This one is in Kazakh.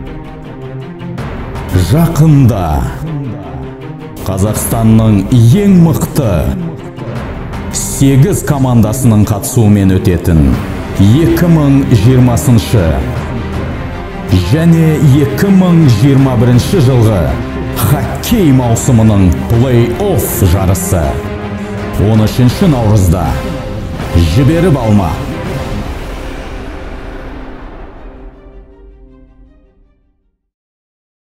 Жақында Қазақстанның ең мықты 8 командасының қатысуымен өтетін 2020 және 2021 жылғы хоккей маусымының плей-офф жарысы 13 наурызда жіберіп алма.